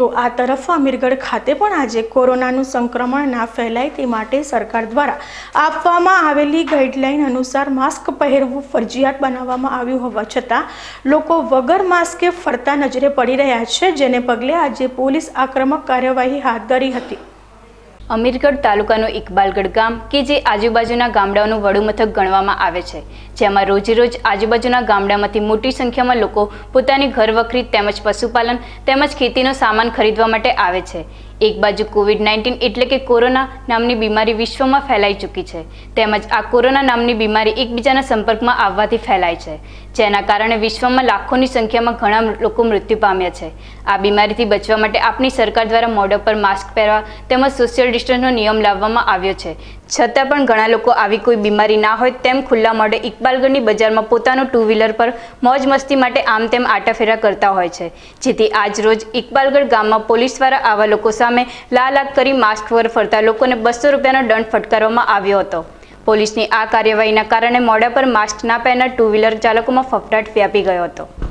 તો આ તરફ અમીરગઢ ખાતે પણ આજે કોરોનાનું સંક્રમણ ના ફેલાય તે માટે સરકાર દ્વારા આપવામાં આવેલી ગાઈડલાઈન અનુસાર માસ્ક પહેરવું ફરજિયાત બનાવવામાં આવ્યું હોવા છતાં લોકો વગર માસ્કે ફરતા નજરે પડી રહ્યા છે, જેને પગલે આજે પોલીસ આક્રમક કાર્યવાહી હાથ ધરી હતી। અમીરગઢ તાલુકાનું ઇકબાલગઢ ગામ કે જે આજુબાજુના ગામડાઓનું વડું મથક ગણવામાં આવે છે, જેમાં રોજેરોજ આજુબાજુના ગામડામાંથી મોટી સંખ્યામાં લોકો પોતાની ઘરવખરી તેમજ પશુપાલન તેમજ ખેતીનો સામાન ખરીદવા માટે આવે છે। એક બાજુ કોવિડ-19 એટલે કે કોરોના નામની બીમારી વિશ્વમાં ફેલાઈ ચૂકી છે, તેમજ આ કોરોના નામની બીમારી એકબીજાના સંપર્કમાં આવવાથી ફેલાય છે, જેના કારણે વિશ્વમાં લાખોની સંખ્યામાં ઘણા લોકો મૃત્યુ પામ્યા છે। આ બીમારીથી બચવા માટે આપણી સરકાર દ્વારા મોઢા પર માસ્ક પહેરવા તેમજ સોશિયલ ડિસ્ટન્સનો નિયમ લાવવામાં આવ્યો છે, છતાં પણ ઘણા લોકો આવી કોઈ બીમારી ના હોય તેમ ખુલ્લા મોઢે ઇકબાલગઢની બજારમાં પોતાનું ટુ વ્હીલર પર મોજ મસ્તી માટે આમ તેમ આટાફેરા કરતા હોય છે, જેથી આજ રોજ ઇકબાલગઢ ગામમાં પોલીસ દ્વારા આવા લોકો સામે લાલાક કરી માસ્ક વગર ફરતા લોકોને 200 રૂપિયાનો દંડ ફટકારવામાં આવ્યો હતો। પોલીસની આ કાર્યવાહીના કારણે મોઢા પર માસ્ક ના પહેરનાર ટુ વ્હીલર ચાલકોમાં ફફડાટ વ્યાપી ગયો હતો।